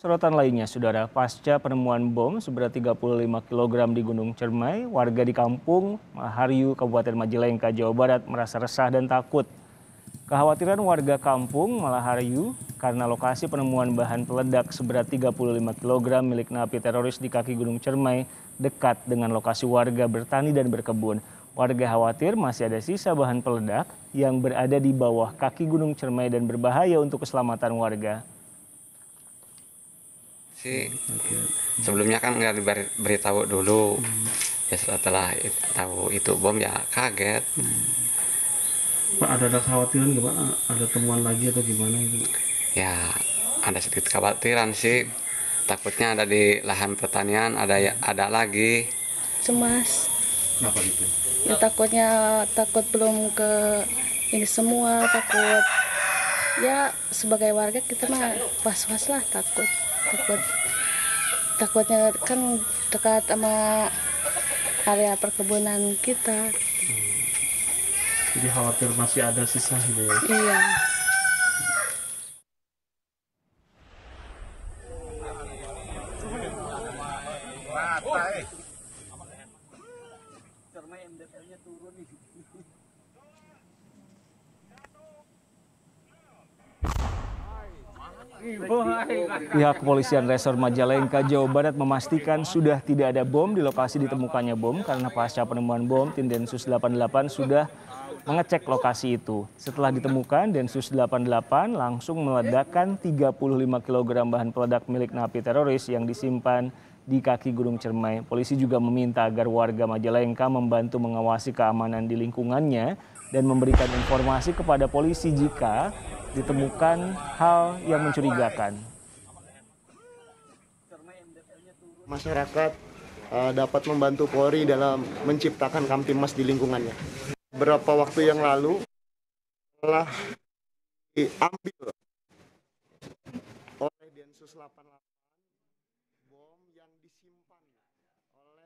Sorotan lainnya, Saudara, pasca penemuan bom seberat 35 kg di Gunung Cermai, warga di kampung Maharyu, Kabupaten Majalengka, Jawa Barat merasa resah dan takut. Kekhawatiran warga kampung Malaharyu karena lokasi penemuan bahan peledak seberat 35 kg milik napi teroris di kaki Gunung Cermai dekat dengan lokasi warga bertani dan berkebun. Warga khawatir masih ada sisa bahan peledak yang berada di bawah kaki Gunung Cermai dan berbahaya untuk keselamatan warga. Sebelumnya kan nggak diberitahu dulu, ya setelah tahu itu bom ya kaget. Pak, ada kekhawatiran nggak Pak? Ada temuan lagi atau gimana itu? Ya ada sedikit kekhawatiran sih, takutnya ada di lahan pertanian ada lagi. Cemas. Kenapa gitu? Ya takut belum ke ini semua, takut. Ya sebagai warga kita mah was-was lah, takutnya kan dekat sama area perkebunan kita. Jadi khawatir masih ada sisa gitu ya? Iya. Pihak kepolisian Resor Majalengka, Jawa Barat memastikan sudah tidak ada bom di lokasi ditemukannya bom karena pasca penemuan bom, tim Densus 88 sudah mengecek lokasi itu. Setelah ditemukan, Densus 88 langsung meledakkan 35 kg bahan peledak milik napi teroris yang disimpan di kaki Gunung Cermai. Polisi juga meminta agar warga Majalengka membantu mengawasi keamanan di lingkungannya dan memberikan informasi kepada polisi jika ditemukan hal yang mencurigakan. Masyarakat dapat membantu Polri dalam menciptakan Kamtimas di lingkungannya. Beberapa waktu yang lalu telah diambil oleh Densus 88 bom yang disimpan oleh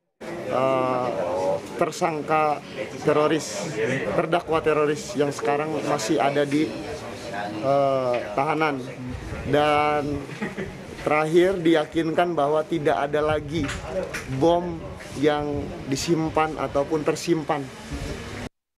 tersangka teroris, terdakwa teroris yang sekarang masih ada di tahanan, dan terakhir diyakinkan bahwa tidak ada lagi bom yang disimpan ataupun tersimpan